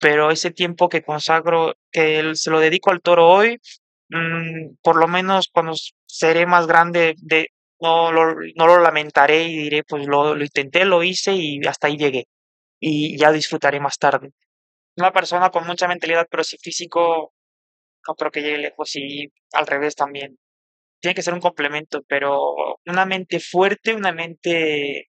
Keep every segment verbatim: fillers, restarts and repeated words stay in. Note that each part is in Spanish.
pero ese tiempo que consagro, que el- se lo dedico al toro hoy, mm, por lo menos cuando s- seré más grande, de, no lo, no lo lamentaré y diré, pues lo, lo intenté, lo hice y hasta ahí llegué. Y ya disfrutaré más tarde. Una persona con mucha mentalidad, pero sin físico, no creo que llegue lejos y al revés también. Tiene que ser un complemento, pero una mente fuerte, una mente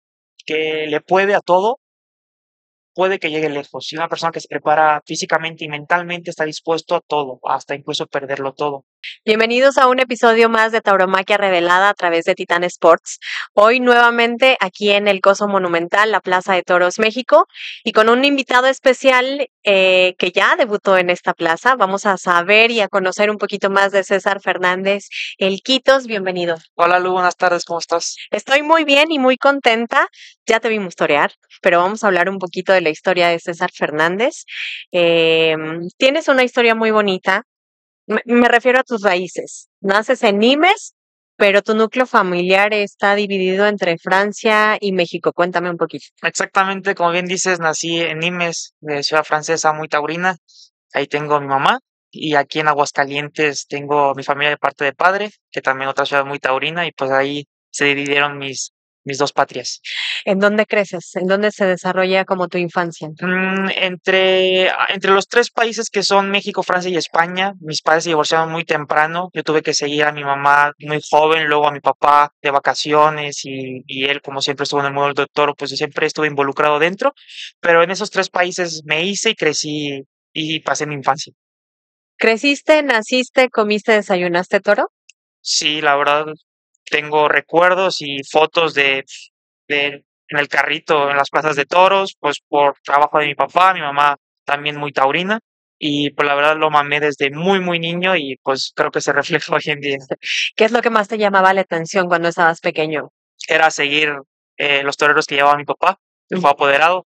que le puede a todo, puede que llegue lejos. Y una persona que se prepara físicamente y mentalmente está dispuesto a todo, hasta incluso perderlo todo. Bienvenidos a un episodio más de Tauromaquia Revelada a través de Titan Sports. Hoy nuevamente aquí en el Coso Monumental, la Plaza de Toros México, y con un invitado especial eh, que ya debutó en esta plaza. Vamos a saber y a conocer un poquito más de César Fernández, el Quitos. Bienvenido. Hola Lu, buenas tardes, ¿cómo estás? Estoy muy bien y muy contenta. Ya te vimos torear, pero vamos a hablar un poquito de la historia de César Fernández. Eh, Tienes una historia muy bonita. Me, me refiero a tus raíces. Naces en Nimes, pero tu núcleo familiar está dividido entre Francia y México. Cuéntame un poquito. Exactamente, como bien dices, nací en Nimes, de ciudad francesa muy taurina. Ahí tengo a mi mamá. Y aquí en Aguascalientes tengo mi familia de parte de padre, que también otra ciudad muy taurina, y pues ahí se dividieron mis, mis dos patrias. ¿En dónde creces? ¿En dónde se desarrolla como tu infancia? Mm, entre, ah, entre los tres países que son México, Francia y España, mis padres se divorciaron muy temprano. Yo tuve que seguir a mi mamá muy joven, luego a mi papá de vacaciones y, y él, como siempre estuvo en el mundo del toro, pues yo siempre estuve involucrado dentro. Pero en esos tres países me hice y crecí y pasé mi infancia. ¿Creciste, naciste, comiste, desayunaste toro? Sí, la verdad, tengo recuerdos y fotos de, de en el carrito, en las plazas de toros, pues por trabajo de mi papá, mi mamá también muy taurina, y pues la verdad lo mamé desde muy, muy niño y pues creo que se refleja hoy en día. ¿Qué es lo que más te llamaba la atención cuando estabas pequeño? Era seguir eh, los toreros que llevaba mi papá, que fue apoderado,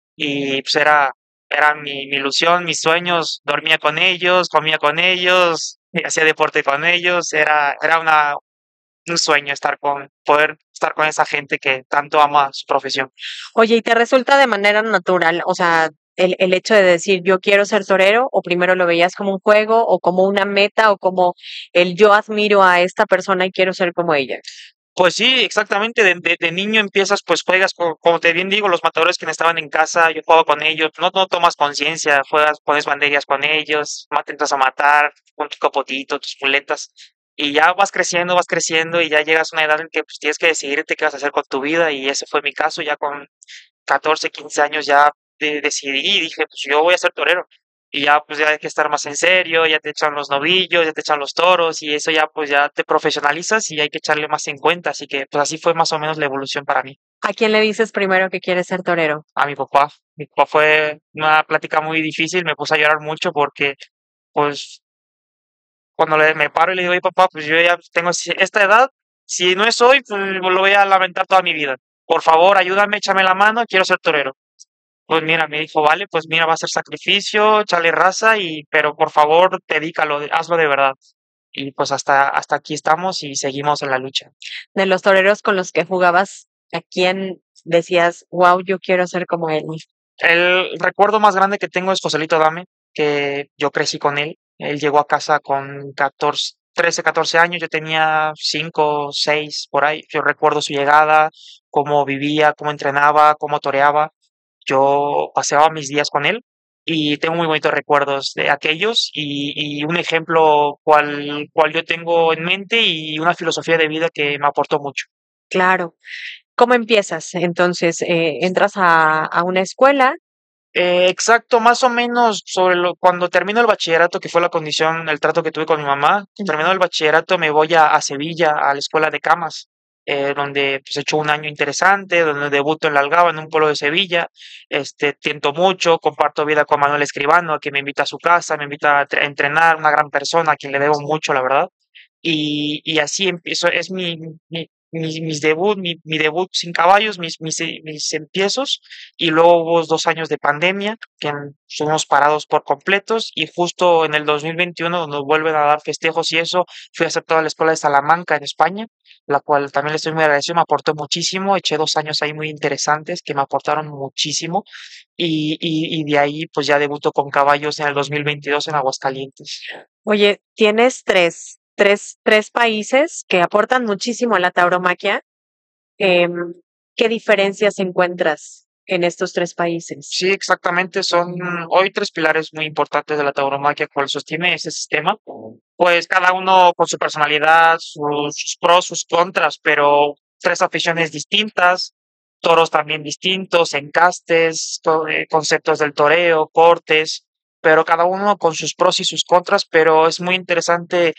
y pues era, era mi, mi ilusión, mis sueños, dormía con ellos, comía con ellos, y hacía deporte con ellos, era, era una, un sueño estar con, poder estar con esa gente que tanto ama su profesión. Oye, ¿y te resulta de manera natural, o sea, el, el hecho de decir yo quiero ser torero, o primero lo veías como un juego, o como una meta, o como el yo admiro a esta persona y quiero ser como ella? Pues sí, exactamente, de, de, de niño empiezas, pues juegas, co- como te bien digo, los matadores que estaban en casa, yo juego con ellos, no, no tomas conciencia, juegas, pones banderillas con ellos, ma- intentas a matar con tu capotito, tus muletas, y ya vas creciendo, vas creciendo, y ya llegas a una edad en que pues tienes que decidirte qué vas a hacer con tu vida, y ese fue mi caso, ya con catorce quince años ya de- decidí y dije, pues yo voy a ser torero. Y ya pues ya hay que estar más en serio, ya te echan los novillos, ya te echan los toros y eso ya pues ya te profesionalizas y hay que echarle más en cuenta. Así que pues así fue más o menos la evolución para mí. ¿A quién le dices primero que quieres ser torero? A mi papá. Mi papá fue una plática muy difícil, me puse a llorar mucho porque pues cuando le, me paro y le digo, oye papá, pues yo ya tengo si- esta edad, si no es hoy, pues lo voy a lamentar toda mi vida. Por favor, ayúdame, échame la mano, quiero ser torero. Pues mira, me dijo, vale, pues mira, va a ser sacrificio, échale raza, y, pero por favor, dedícalo, de- hazlo de verdad. Y pues hasta, hasta aquí estamos y seguimos en la lucha. De los toreros con los que jugabas, ¿a quién decías, wow, yo quiero ser como él? El recuerdo más grande que tengo es Joselito Dame, que yo crecí con él. Él llegó a casa con catorce, trece, catorce años, yo tenía cinco, seis por ahí. Yo recuerdo su llegada, cómo vivía, cómo entrenaba, cómo toreaba. Yo paseaba mis días con él y tengo muy bonitos recuerdos de aquellos y, y un ejemplo cual, cual yo tengo en mente y una filosofía de vida que me aportó mucho. Claro. ¿Cómo empiezas? Entonces, eh, entras a, a una escuela. Eh, exacto, más o menos sobre lo, cuando termino el bachillerato, que fue la condición, el trato que tuve con mi mamá, termino el bachillerato, me voy a, a Sevilla, a la escuela de camas, eh, donde pues he hecho un año interesante, donde debuto en la Algaba, en un pueblo de Sevilla, este, tiento mucho, comparto vida con Manuel Escribano, a quien me invita a su casa, me invita a, tre- a entrenar, una gran persona, a quien le debo mucho, la verdad. Y, y así empiezo, es mi, mi, mis, mis debut, mi, mi debut sin caballos, mis, mis, eh, mis empiezos, y luego hubo dos años de pandemia, que en- estuvimos parados por completos, y justo en el dos mil veintiuno, nos vuelven a dar festejos y eso, fui aceptado a la Escuela de Salamanca en España, la cual también le estoy muy agradecido, me aportó muchísimo, eché dos años ahí muy interesantes que me aportaron muchísimo, y, y, y de ahí pues ya debutó con caballos en el dos mil veintidós en Aguascalientes. Oye, tienes tres, tres, tres países que aportan muchísimo a la tauromaquia. Em, ¿Qué diferencias encuentras en estos tres países? Sí, exactamente, son hoy tres pilares muy importantes de la tauromaquia cual sostiene ese sistema. Pues cada uno con su personalidad, sus, sus pros, sus contras, pero tres aficiones distintas, toros también distintos, encastes, to- eh, conceptos del toreo, cortes, pero cada uno con sus pros y sus contras, pero es muy interesante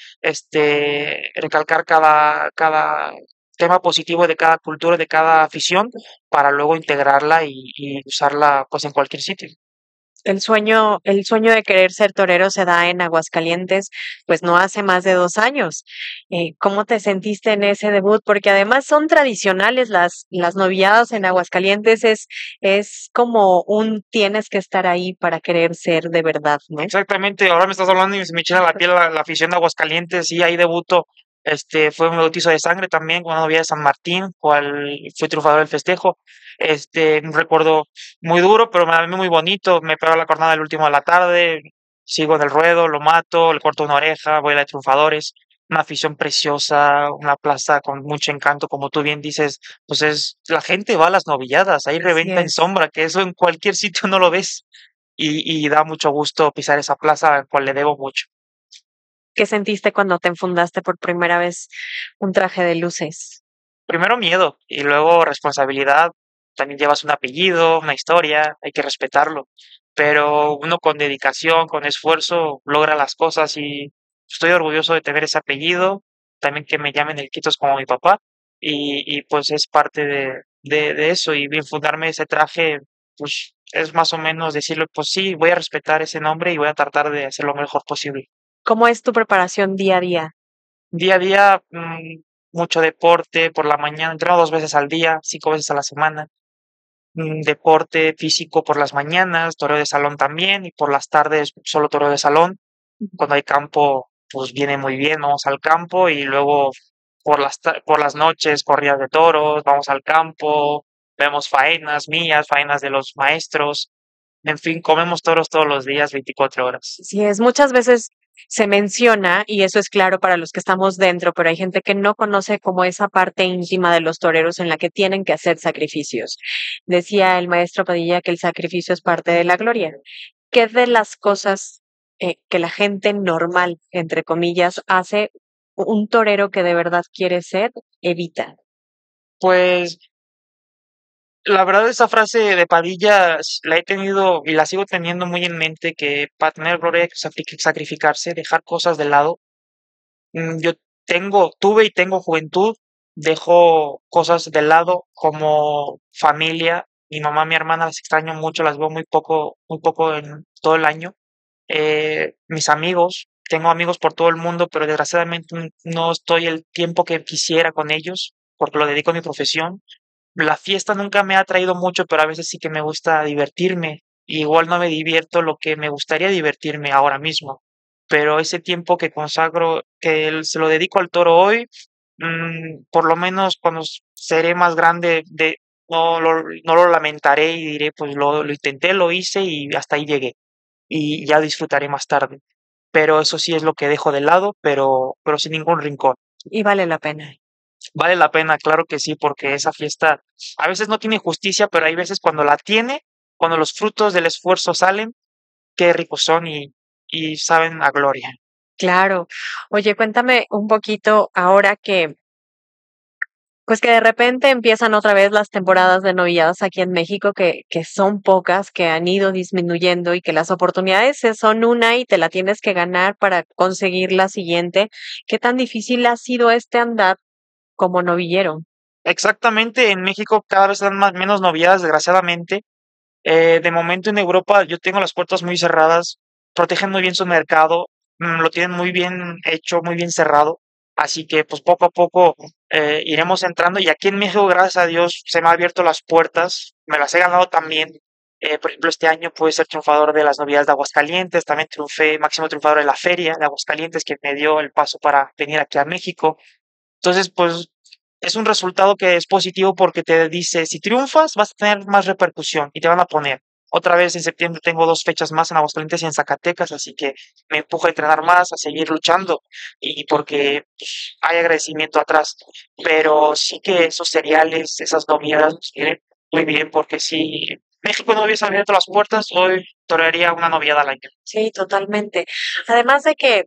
este recalcar cada, cada tema positivo de cada cultura, de cada afición para luego integrarla y, y usarla pues en cualquier sitio. El sueño, el sueño de querer ser torero se da en Aguascalientes, pues no hace más de dos años. Eh, ¿cómo te sentiste en ese debut? Porque además son tradicionales las, las novilladas en Aguascalientes, es, es como un tienes que estar ahí para querer ser de verdad, ¿no? Exactamente, ahora me estás hablando y se me echa la piel la, la afición de Aguascalientes, sí, ahí debuto, este, fue un bautizo de sangre también, con una novia de San Martín, cual fui triunfador del festejo, este, un recuerdo muy duro, pero a mí muy bonito, me pego la cornada el último de la tarde, sigo en el ruedo, lo mato, le corto una oreja, voy a la de triunfadores, una afición preciosa, una plaza con mucho encanto, como tú bien dices, pues es, la gente va a las novilladas, ahí Así reventa en es. sombra, que eso en cualquier sitio no lo ves y, y da mucho gusto pisar esa plaza al cual le debo mucho. ¿Qué sentiste cuando te enfundaste por primera vez un traje de luces? Primero miedo y luego responsabilidad. También llevas un apellido, una historia, hay que respetarlo. Pero uno con dedicación, con esfuerzo, logra las cosas y estoy orgulloso de tener ese apellido. También que me llamen el Quitos como mi papá. Y, y pues es parte de, de, de eso. Y infundarme ese traje, pues es más o menos decirle, pues sí, voy a respetar ese nombre y voy a tratar de hacer lo mejor posible. ¿Cómo es tu preparación día a día? Día a día, mm, mucho deporte por la mañana, entreno dos veces al día, cinco veces a la semana. Mm, deporte físico por las mañanas, toreo de salón también, y por las tardes solo toreo de salón. Cuando hay campo, pues viene muy bien, vamos al campo, y luego por las, ta- por las noches, corridas de toros, vamos al campo, vemos faenas mías, faenas de los maestros. En fin, comemos toros todos los días, veinticuatro horas. Sí, es muchas veces se menciona, y eso es claro para los que estamos dentro, pero hay gente que no conoce como esa parte íntima de los toreros en la que tienen que hacer sacrificios. Decía el maestro Padilla que el sacrificio es parte de la gloria. ¿Qué de las cosas eh, que la gente normal, entre comillas, hace un torero que de verdad quiere ser, evita? Pues la verdad, esa frase de Padilla s- la he tenido y la sigo teniendo muy en mente, que para tener gloria hay que sacri- sacrificarse, dejar cosas de lado. Mm, Yo tengo, tuve y tengo juventud, dejo cosas de lado como familia. Mi mamá, mi hermana las extraño mucho, las veo muy poco, muy poco en todo el año. Eh, mis amigos, tengo amigos por todo el mundo, pero desgraciadamente n- no estoy el tiempo que quisiera con ellos, porque lo dedico a mi profesión. La fiesta nunca me ha atraído mucho, pero a veces sí que me gusta divertirme. Igual no me divierto lo que me gustaría divertirme ahora mismo, pero ese tiempo que consagro, que el- se lo dedico al toro hoy, mm, por lo menos cuando s- seré más grande, de, no lo, no lo lamentaré y diré, pues lo, lo intenté, lo hice y hasta ahí llegué. Y ya disfrutaré más tarde. Pero eso sí es lo que dejo de lado, pero, pero sin ningún rincón. Y vale la pena. Vale la pena, claro que sí, porque esa fiesta a veces no tiene justicia, pero hay veces cuando la tiene, cuando los frutos del esfuerzo salen, qué ricos son y, y saben a gloria. Claro. Oye, cuéntame un poquito ahora que pues que de repente empiezan otra vez las temporadas de novilladas aquí en México, que, que son pocas, que han ido disminuyendo y que las oportunidades se- son una y te la tienes que ganar para conseguir la siguiente. ¿Qué tan difícil ha sido este andar como novillero? Exactamente, en México cada vez dan más, menos noviadas, desgraciadamente. Eh, de momento en Europa yo tengo las puertas muy cerradas, protegen muy bien su mercado, mm, lo tienen muy bien hecho, muy bien cerrado, así que pues poco a poco eh, iremos entrando y aquí en México, gracias a Dios, se me han abierto las puertas, me las he ganado también. Eh, por ejemplo, este año pude ser triunfador de las novedades de Aguascalientes, también triunfé máximo triunfador de la feria de Aguascalientes que me dio el paso para venir aquí a México. Entonces, pues es un resultado que es positivo porque te dice, si triunfas, vas a tener más repercusión y te van a poner. Otra vez en septiembre tengo dos fechas más en Aguascalientes y en Zacatecas, así que me empuja a entrenar más, a seguir luchando y porque pues, hay agradecimiento atrás. Pero sí que esos cereales, esas novilladas nos vienen muy bien porque si México no hubiese abierto las puertas, hoy torearía una noviada al año. Sí, totalmente. Además de que,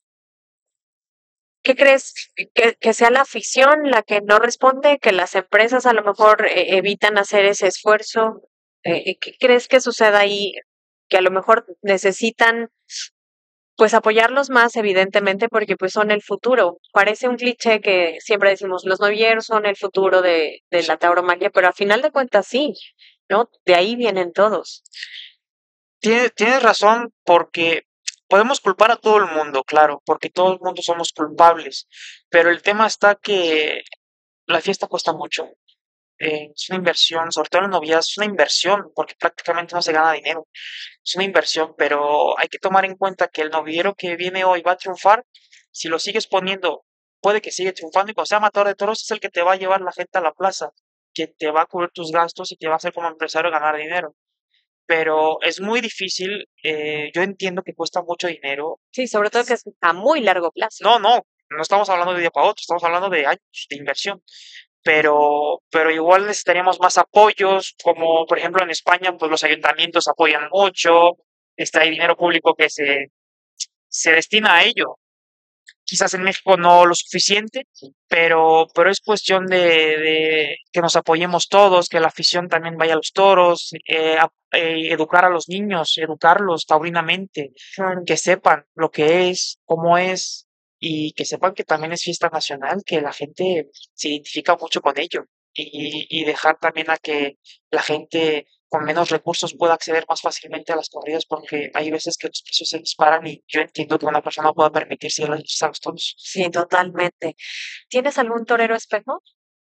¿qué crees? Que, que sea la afición la que no responde, que las empresas a lo mejor eh, evitan hacer ese esfuerzo. Eh, ¿qué crees que suceda ahí? Que a lo mejor necesitan pues apoyarlos más, evidentemente, porque pues son el futuro. Parece un cliché que siempre decimos, los novilleros son el futuro de, de la tauromaquia, pero a final de cuentas sí, ¿no? De ahí vienen todos. Tienes, tienes razón porque podemos culpar a todo el mundo, claro, porque todo el mundo somos culpables, pero el tema está que la fiesta cuesta mucho. Eh, es una inversión, sobre todo en novias, es una inversión, porque prácticamente no se gana dinero. Es una inversión, pero hay que tomar en cuenta que el novillero que viene hoy va a triunfar. Si lo sigues poniendo, puede que siga triunfando y cuando sea matador de toros es el que te va a llevar la gente a la plaza, que te va a cubrir tus gastos y te va a hacer como empresario ganar dinero. Pero es muy difícil, eh, yo entiendo que cuesta mucho dinero. Sí, sobre todo que es a muy largo plazo. No, no, no estamos hablando de un día para otro, estamos hablando de años de inversión. Pero, pero igual necesitaríamos más apoyos, como por ejemplo en España, pues los ayuntamientos apoyan mucho, está hay dinero público que se, se destina a ello. Quizás en México no lo suficiente, pero, pero es cuestión de, de que nos apoyemos todos, que la afición también vaya a los toros, eh, a- eh, educar a los niños, educarlos taurinamente, Claro. que sepan lo que es, cómo es, y que sepan que también es fiesta nacional, que la gente se identifica mucho con ello, y, y dejar también a que la gente con menos recursos pueda acceder más fácilmente a las corridas, porque hay veces que los precios se disparan y yo entiendo que una persona pueda permitirse ir a los toros. Sí, totalmente. ¿Tienes algún torero espejo?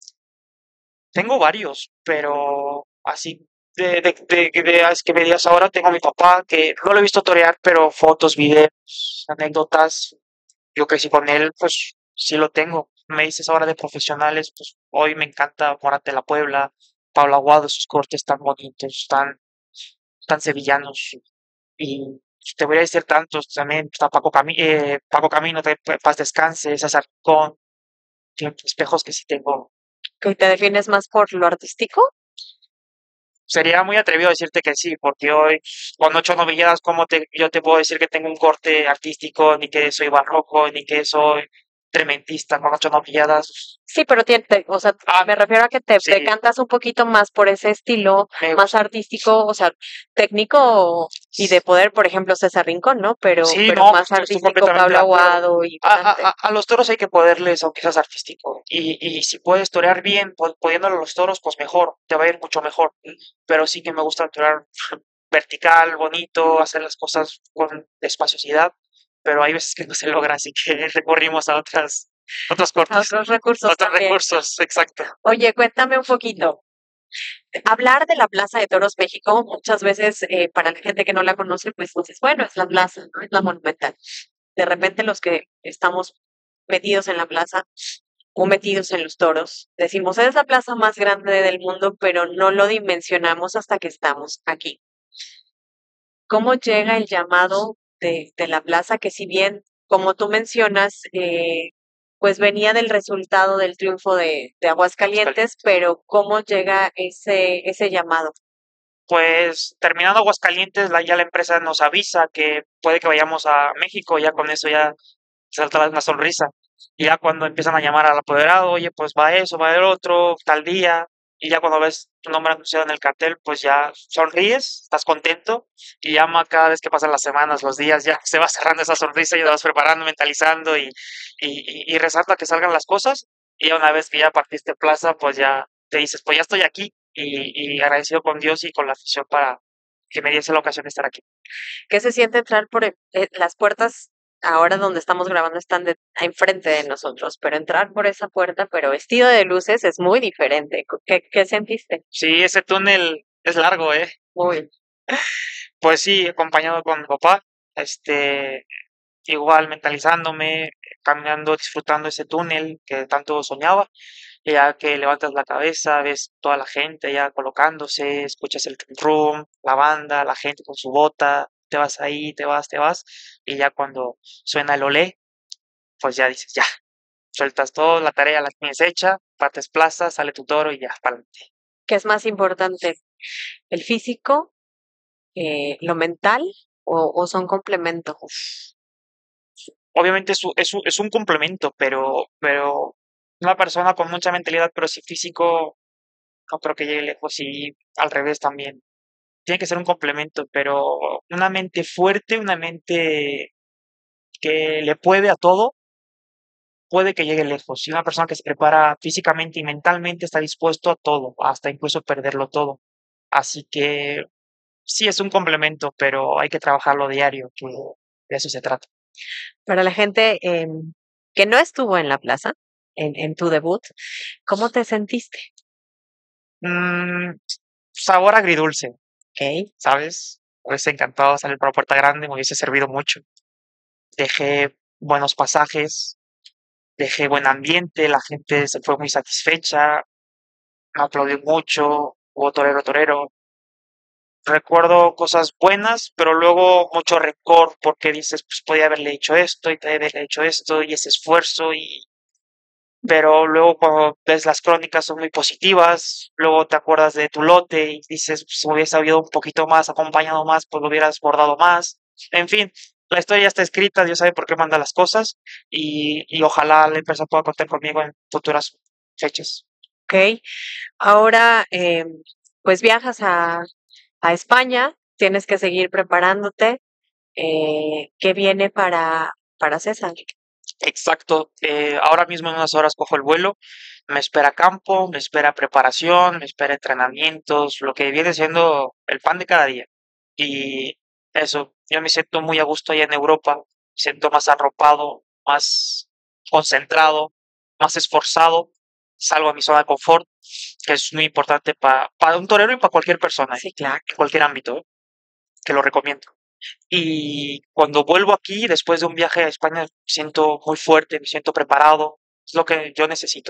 Tengo varios, pero así de, de, de, de- de- es que me digas ahora, tengo a mi papá, que no lo he visto torear, pero fotos, videos, anécdotas, yo crecí con él, pues sí lo tengo. Me dices ahora de profesionales, pues hoy me encanta Morante de la Puebla, Pablo Aguado, sus cortes tan bonitos, tan, tan sevillanos. Y te voy a decir tantos también, está Paco, Cami- eh, Paco Camino, de paz descanse, César Con, espejos que sí tengo. ¿Que te defines más por lo artístico? Sería muy atrevido decirte que sí, porque hoy, con ocho novilladas, ¿cómo te, yo te puedo decir que tengo un corte artístico, ni que soy barroco, ni que soy tremendista con ocho novilladas? Sí, pero tiene, te- o sea, Ah, me refiero a que te sí, decantas un poquito más por ese estilo me más gusta. artístico, o sea, técnico y de poder, por ejemplo, César Rincón, ¿no? Pero, Sí, pero no, más estoy artístico completamente Pablo de acuerdo. Aguado y A, a, Morante. a- a los toros hay que poderles, aunque seas artístico. Y, y si puedes torear bien, pu- pudiéndole a los toros, pues mejor, te va a ir mucho mejor. Pero sí que me gusta torear vertical, bonito, hacer las cosas con espaciosidad, pero hay veces que no se logra, así que recurrimos a otras, otros A cortes, otros recursos otros también. recursos, exacto. Oye, cuéntame un poquito. Hablar de la Plaza de Toros México, muchas veces eh, para la gente que no la conoce, pues dices, bueno, es la plaza, ¿no? Es la monumental. De repente los que estamos metidos en la plaza o metidos en los toros, decimos, es la plaza más grande del mundo, pero no lo dimensionamos hasta que estamos aquí. ¿Cómo llega el llamado de, de la plaza? Que si bien, como tú mencionas, eh, pues venía del resultado del triunfo de, de Aguascalientes, pero ¿cómo llega ese, ese llamado? Pues terminando Aguascalientes, la, ya la empresa nos avisa que puede que vayamos a México, ya con eso ya salta una sonrisa. Y ya cuando empiezan a llamar al apoderado, oye, pues va eso, va el otro, tal día, y ya cuando ves tu nombre anunciado en el cartel, pues ya sonríes, estás contento, y ya ma- cada vez que pasan las semanas, los días, ya se va cerrando esa sonrisa y te vas preparando, mentalizando, y, y, y, y resalta que salgan las cosas, y ya una vez que ya partiste plaza, pues ya te dices, pues ya estoy aquí, y, y agradecido con Dios y con la afición para que me diese la ocasión de estar aquí. ¿Qué se siente entrar por e- eh, las puertas? Ahora donde estamos grabando están de, enfrente de nosotros, pero entrar por esa puerta, pero vestido de luces, es muy diferente. ¿Qué, qué sentiste? Sí, ese túnel es largo, ¿eh? Muy. Pues sí, acompañado con mi papá, este, igual mentalizándome, caminando, disfrutando ese túnel que tanto soñaba. y ya que levantas la cabeza, ves toda la gente ya colocándose, escuchas el room, la banda, la gente con su bota, te vas ahí, te vas, te vas, y ya cuando suena el olé, pues ya dices, ya, sueltas todo, la tarea la tienes hecha, partes plaza, sale tu toro y ya, para adelante. ¿Qué es más importante? ¿El físico, eh, lo mental o, o son complementos? Obviamente es un, es un, es un complemento, pero, pero una persona con mucha mentalidad, pero si físico, no creo que llegue lejos y al revés también. Tiene que ser un complemento, pero una mente fuerte, una mente que le puede a todo, puede que llegue lejos. Y una persona que se prepara físicamente y mentalmente está dispuesto a todo, hasta incluso perderlo todo. Así que sí es un complemento, pero hay que trabajarlo diario, que de eso se trata. Para la gente em, que no estuvo en la plaza, en, en tu debut, ¿cómo te sentiste? Mm, sabor agridulce, Ok. ¿sabes? Me hubiese encantado salir por la puerta grande, me hubiese servido mucho. Dejé buenos pasajes, dejé buen ambiente, la gente se fue muy satisfecha, me aplaudió mucho, hubo torero, torero. Recuerdo cosas buenas, pero luego mucho rencor porque dices, pues podía haberle hecho esto y podía haberle hecho esto y ese esfuerzo y pero luego cuando ves las crónicas son muy positivas, luego te acuerdas de tu lote y dices, pues, si me hubiese habido un poquito más, acompañado más, pues lo hubieras bordado más. En fin, la historia ya está escrita, Dios sabe por qué manda las cosas y, y ojalá la empresa pueda contar conmigo en futuras fechas. Ok. Ahora, em, pues viajas a, a España, tienes que seguir preparándote. Eh, ¿qué viene para, para César? Exacto, eh, ahora mismo en unas horas cojo el vuelo, me espera campo, me espera preparación, me espera entrenamientos, lo que viene siendo el pan de cada día. Y eso, yo me siento muy a gusto allá en Europa, me siento más arropado, más concentrado, más esforzado, salgo a mi zona de confort, que es muy importante pa- para un torero y para cualquier persona, Sí, claro. en cualquier ámbito, ¿eh? Que lo recomiendo. Y cuando vuelvo aquí, después de un viaje a España, me siento muy fuerte, me siento preparado, es lo que yo necesito.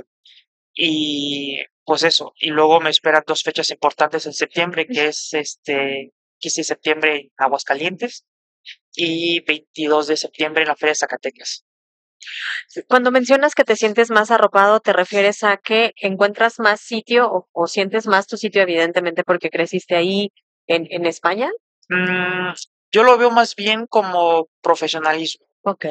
Y pues eso, y luego me esperan dos fechas importantes en septiembre, que es este quince de septiembre en Aguascalientes y veintidós de septiembre en la Feria de Zacatecas. Cuando mencionas que te sientes más arropado, ¿te refieres a que encuentras más sitio o, o sientes más tu sitio, evidentemente, porque creciste ahí en, en España? Mm, yo lo veo más bien como profesionalismo. Ok.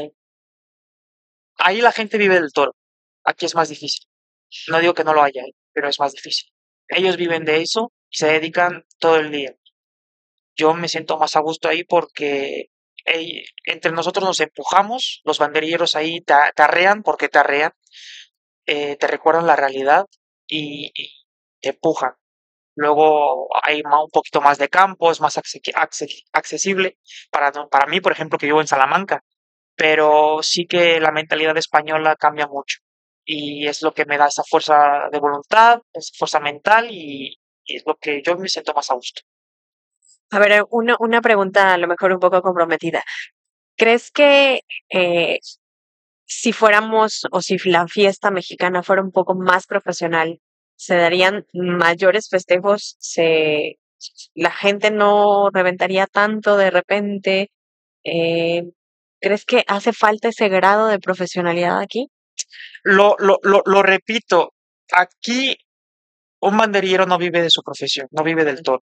Ahí la gente vive del toro, aquí es más difícil. No digo que no lo haya, ¿eh? Pero es más difícil. Ellos viven de eso y se dedican todo el día. Yo me siento más a gusto ahí porque ey, entre nosotros nos empujamos, los banderilleros ahí te, te arrean porque te arrean, eh, te recuerdan la realidad y, y te empujan. Luego hay ma- un poquito más de campo, es más acce- acce- accesible para, no- para mí, por ejemplo, que vivo en Salamanca, pero sí que la mentalidad española cambia mucho y es lo que me da esa fuerza de voluntad, esa fuerza mental y, y es lo que yo me siento más a gusto. A ver, una, una pregunta a lo mejor un poco comprometida. ¿Crees que eh, si fuéramos o si la fiesta mexicana fuera un poco más profesional, se darían mayores festejos? Se, la gente no reventaría tanto de repente. Eh, ¿crees que hace falta ese grado de profesionalidad aquí? Lo, lo, lo, lo repito, aquí un banderillero no vive de su profesión, no vive del todo.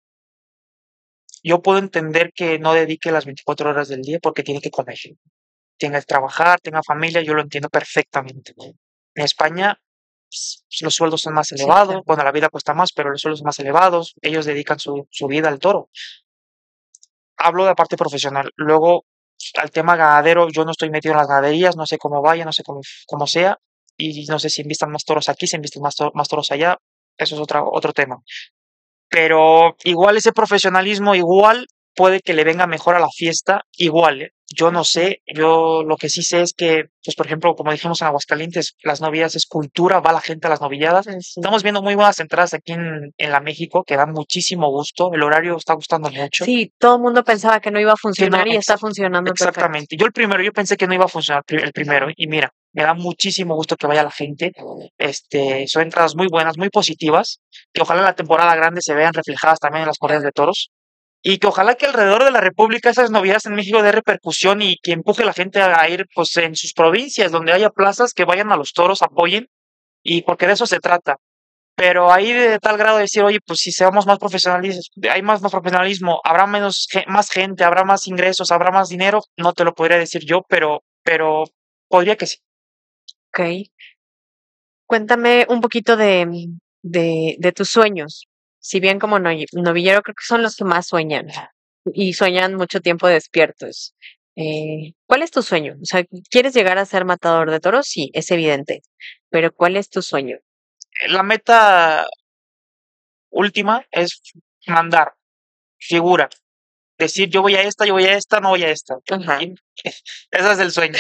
Yo puedo entender que no dedique las veinticuatro horas del día porque tiene que comer, tiene que trabajar, tenga familia, yo lo entiendo perfectamente. En España s- los sueldos son más Sí, elevados, claro. bueno, la vida cuesta más, pero los sueldos son más elevados, ellos dedican su, su vida al toro. Hablo de la parte profesional. Luego, al tema ganadero, yo no estoy metido en las ganaderías, no sé cómo vaya, no sé cómo, cómo sea, y no sé si invistan más toros aquí, si invistan más, to- más toros allá, eso es otra, otro tema. Pero igual ese profesionalismo, igual puede que le venga mejor a la fiesta, igual, ¿eh? yo no sé, yo lo que sí sé es que, pues por ejemplo, como dijimos en Aguascalientes, las novilladas es cultura, va la gente a las novilladas. Ah, sí. Estamos viendo muy buenas entradas aquí en, en la México, que da muchísimo gusto, el horario está gustando mucho. Sí, todo el mundo pensaba que no iba a Que no, funcionar y está exact- funcionando perfecto. exactamente. Yo el primero, yo pensé que no iba a funcionar pri- el primero, y mira, me da muchísimo gusto que vaya la gente. Este, son entradas muy buenas, muy positivas, que ojalá en la temporada grande se vean reflejadas también en las corridas de toros. Y que ojalá que alrededor de la República esas novedades en México dé repercusión y que empuje a la gente a ir pues en sus provincias donde haya plazas, que vayan a los toros, apoyen, y porque de eso se trata. Pero ahí de tal grado de decir, oye, pues si seamos más profesionalistas, hay más, más profesionalismo, habrá menos, ge- más gente, habrá más ingresos, habrá más dinero, no te lo podría decir yo, pero, pero podría que sí. Ok. Cuéntame un poquito de, mm, de, de tus sueños. Si bien como novi- novillero creo que son los que más sueñan y sueñan mucho tiempo despiertos. Eh, ¿cuál es tu sueño? O sea, ¿quieres llegar a ser matador de toros? Sí, es evidente. Pero ¿cuál es tu sueño? La meta última es mandar figura, decir yo voy a esta, yo voy a esta, no voy a esta. Ajá. Y ese es el sueño.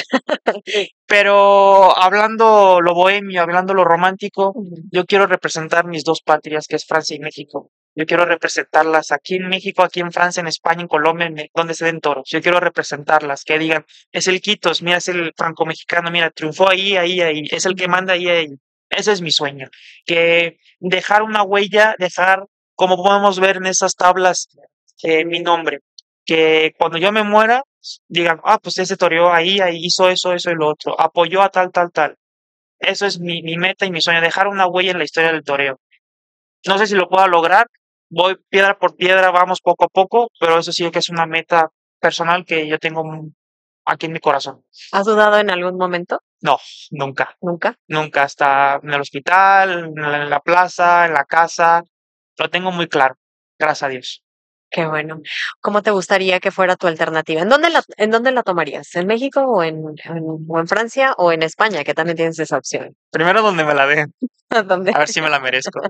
Pero hablando lo bohemio, hablando lo romántico, Ujú. yo quiero representar mis dos patrias, que es Francia y México. Yo quiero representarlas aquí en México, aquí en Francia, en España, en Colombia, en donde se den toros. Yo quiero representarlas, que digan, es el Quitos, mira, es el franco-mexicano, mira, triunfó ahí, ahí, ahí, es el que manda ahí, ahí. Ese es mi sueño. Que dejar una huella, dejar, como podemos ver en esas tablas, eh, mi nombre. Que cuando yo me muera, digan, ah, pues ese toreó ahí, ahí hizo eso, eso y lo otro, apoyó a tal, tal, tal. Eso es mi, mi meta y mi sueño, dejar una huella en la historia del toreo. No sé si lo pueda lograr, voy piedra por piedra, vamos poco a poco, pero eso sí que es una meta personal que yo tengo mm, aquí en mi corazón. ¿Has dudado en algún momento? No, nunca, Nunca. nunca, hasta en el hospital, en la, en la plaza, en la casa, lo tengo muy claro, gracias a Dios. Qué bueno. ¿Cómo te gustaría que fuera tu alternativa? ¿En dónde la, en dónde la tomarías? ¿En México o en, en- o en Francia o en España, que también tienes esa opción? Primero donde me la den, ¿A dónde? a ver si me la merezco.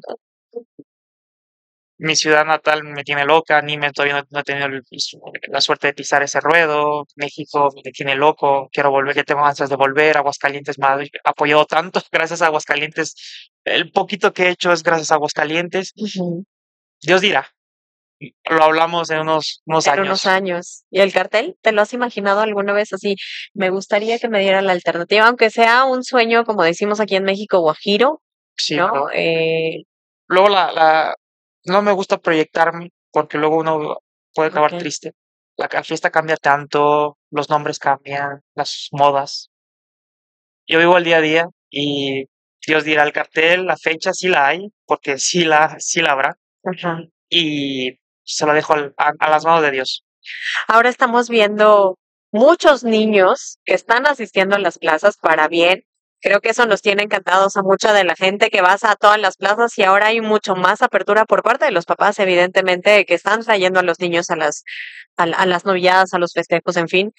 Mi ciudad natal me tiene loca, ni me todavía no, no he tenido el- la suerte de pisar ese ruedo. México me tiene loco, quiero volver, ya tengo ansias de volver. Aguascalientes me ha apoyado tanto, gracias a Aguascalientes. El poquito que he hecho es gracias a Aguascalientes. Ujú. Dios dirá, lo hablamos en unos, unos En unos años. años. ¿Y el cartel? ¿Te lo has imaginado alguna vez así? Me gustaría que me diera la alternativa, aunque sea un sueño, como decimos aquí en México, guajiro, Sí, ¿no? pero Eh, luego la, la, no me gusta proyectarme porque luego uno puede acabar ok. triste. La ca- fiesta cambia tanto, los nombres cambian, las modas. Yo vivo el día a día y Dios dirá el cartel, la fecha sí la hay, porque sí la, sí la habrá, Ajá. y se lo dejo al- a, a las manos de Dios. Ahora estamos viendo muchos niños que están asistiendo a las plazas para bien. Creo que eso nos tiene encantados a mucha de la gente que vas a todas las plazas y ahora hay mucho más apertura por parte de los papás, evidentemente, que están trayendo a los niños a las, a, la- a las novilladas, a los festejos, en fin.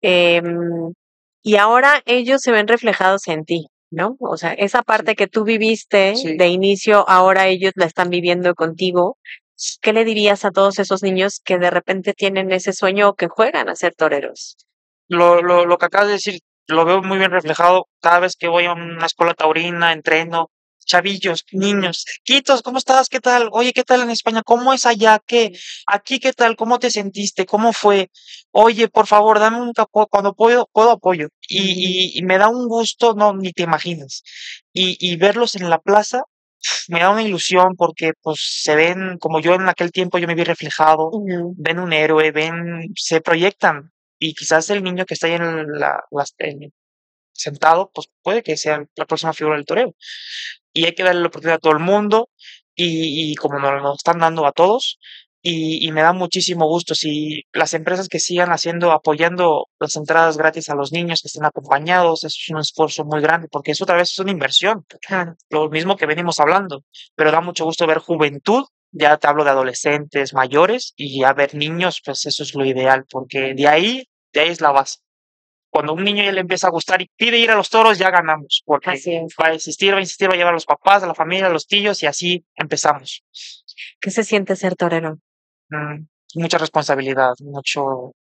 Em, y ahora ellos se ven reflejados en ti, ¿no? O sea, esa Sí, parte que tú viviste sí. de inicio, ahora ellos la están viviendo contigo. ¿Qué le dirías a todos esos niños que de repente tienen ese sueño o que juegan a ser toreros? Lo, lo, lo que acabas de decir, lo veo muy bien reflejado cada vez que voy a una escuela taurina, entreno, chavillos, niños, Quitos, ¿cómo estás? ¿Qué tal? Oye, ¿qué tal en España? ¿Cómo es allá? ¿Qué? Aquí, ¿qué tal? ¿Cómo te sentiste? ¿Cómo fue? Oye, por favor, dame un capo, cuando puedo, puedo apoyo. Y, y, y me da un gusto, no, ni te imaginas. Y, y verlos en la plaza me da una ilusión porque pues se ven como yo en aquel tiempo yo me vi reflejado, Ujú. ven un héroe, ven, se proyectan y quizás el niño que está ahí en la, las- en- sentado, pues puede que sea la próxima figura del toreo. Y hay que darle la oportunidad a todo el mundo y, y como nos lo están dando a todos. Y, y me da muchísimo gusto si las empresas que sigan haciendo, apoyando las entradas gratis a los niños que estén acompañados, eso es un esfuerzo muy grande, porque eso otra vez es una inversión Claro. lo mismo que venimos hablando, pero da mucho gusto ver juventud, ya te hablo de adolescentes mayores y ya ver niños, pues eso es lo ideal, porque de ahí, de ahí es la base. Cuando a un niño ya le empieza a gustar y pide ir a los toros, ya ganamos, porque Así es. va a insistir, va a insistir, va a llevar a los papás, a la familia, a los tíos y así empezamos. ¿Qué se siente ser torero? Mm, mucha responsabilidad, mucho,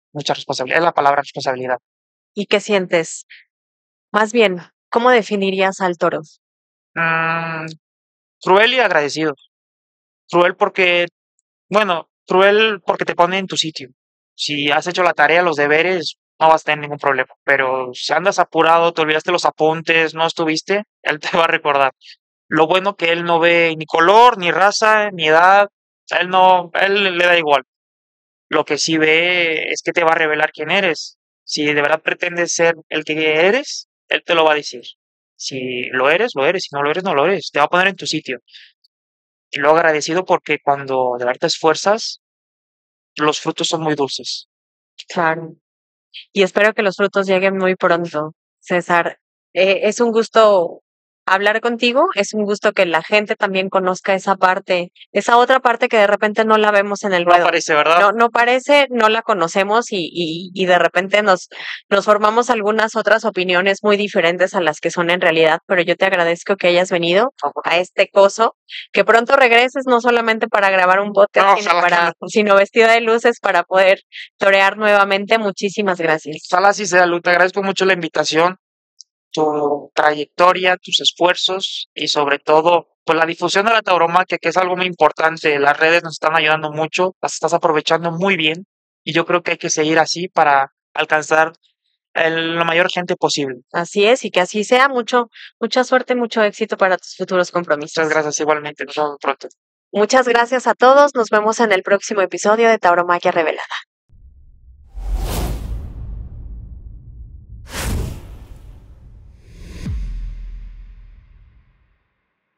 mucha responsabilidad, es la palabra responsabilidad. ¿Y qué sientes? Más bien, ¿cómo definirías al toro? Mm, cruel y agradecido. Cruel porque, bueno, cruel porque te pone en tu sitio. Si has hecho la tarea, los deberes, no vas a tener ningún problema. Pero si andas apurado, te olvidaste los apuntes, no estuviste, él te va a recordar. Lo bueno que él no ve ni color, ni raza, ni edad. A él no, a él le da igual. Lo que sí ve es que te va a revelar quién eres. Si de verdad pretendes ser el que eres, él te lo va a decir. Si lo eres, lo eres. Si no lo eres, no lo eres. Te va a poner en tu sitio. Y luego agradecido porque cuando de verdad te esfuerzas, los frutos son muy dulces. Claro. Y espero que los frutos lleguen muy pronto. César, eh, es un gusto hablar contigo, es un gusto que la gente también conozca esa parte, esa otra parte que de repente no la vemos en el No ruedo. parece, ¿verdad? No, no parece, no la conocemos y, y, y de repente nos, nos formamos algunas otras opiniones muy diferentes a las que son en realidad, pero yo te agradezco que hayas venido a este coso, que pronto regreses no solamente para grabar un podcast, No, sino ojalá que para, no. sino vestida de luces para poder torear nuevamente. Muchísimas gracias. Ojalá así sea, Lu. Te agradezco mucho la invitación, tu trayectoria, tus esfuerzos y sobre todo, pues la difusión de la tauromaquia, que es algo muy importante. Las redes nos están ayudando mucho, las estás aprovechando muy bien y yo creo que hay que seguir así para alcanzar el- la mayor gente posible. Así es, y que así sea. Mucho, mucha suerte, mucho éxito para tus futuros Muchas compromisos. gracias igualmente. Nos vemos pronto. Muchas gracias a todos. Nos vemos en el próximo episodio de Tauromaquia Revelada.